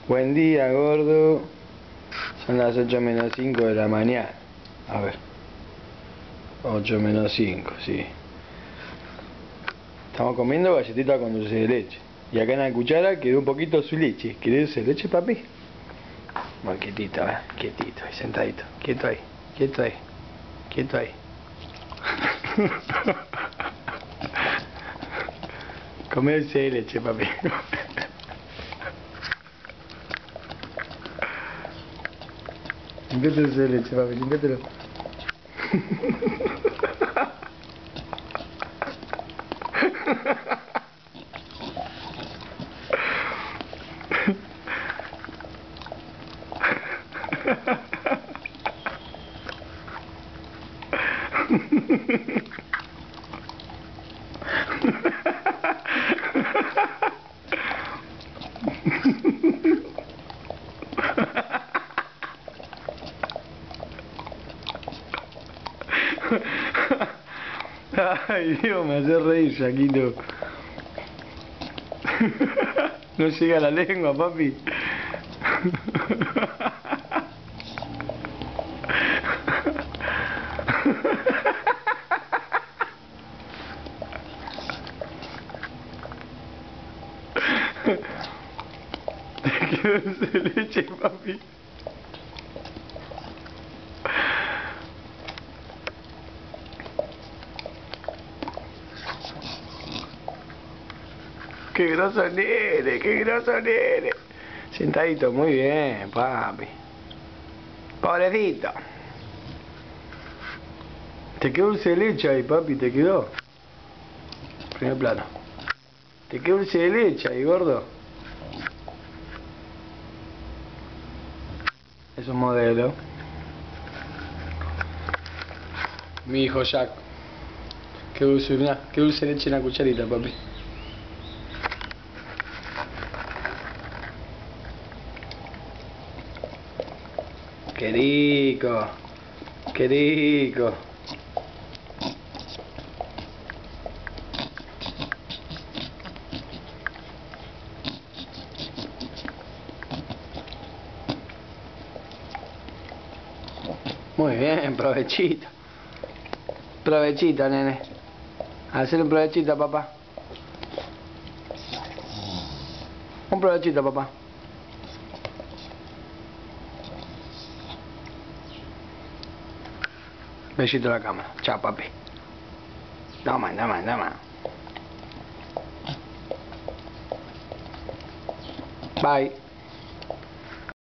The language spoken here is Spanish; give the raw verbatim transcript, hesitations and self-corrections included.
Buen día, gordo. Son las ocho menos cinco de la mañana. A ver. ocho menos cinco, sí. Estamos comiendo galletita con dulce de leche. Y acá en la cuchara quedó un poquito su leche. ¿Querés dulce de leche, papi? Bueno, quietito, eh. Quietito, ahí sentadito. Quieto ahí, quieto ahí. Quieto ahí. Come dulce de leche, papi. Limpiate el dulce de leche, papi, limpiatelo. Ay, Dios, me hace reír, Shaquito. No llega la lengua, papi. Te quedó dulce de leche, papi. ¡Qué groso nene! ¡Qué groso nene! Sentadito, muy bien, papi. Pobrecito. Te quedó dulce de leche ahí, papi, te quedó. Primer plano. Te quedó dulce de leche ahí, gordo. Es un modelo. Mi hijo Jack. Qué dulce, mirá, qué dulce de leche en la cucharita, papi. Qué rico, qué rico. Muy bien, provechito. Provechito, nene. Hacer un provechito, papá. Un provechito, papá. Besito a la cámara. Chao, papi. Toma, toma, toma. Bye.